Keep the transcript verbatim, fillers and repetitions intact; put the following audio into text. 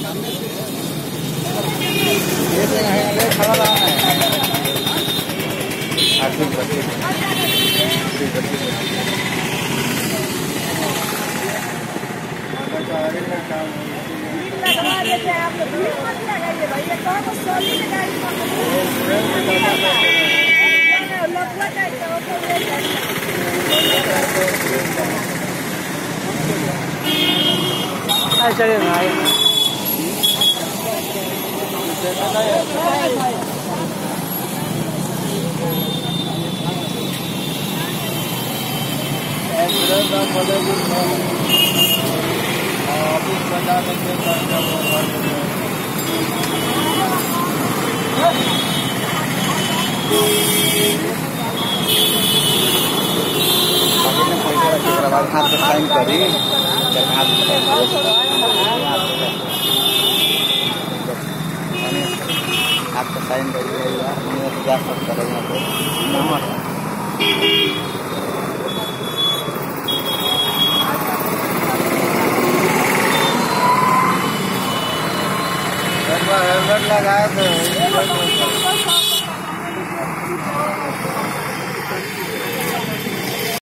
लगवा देते हैं आप लोग, भीड़ मत लगाइए भैया, कौन को सोली लगाई लगवा जाएगा वो तो ले जाएगा। चलिए भाई ऑफिस बना करके हाथ पे साइन करी हाथ पे साइन करिएगा जा सकता है यहाँ पे हेलमेट लगाए थे।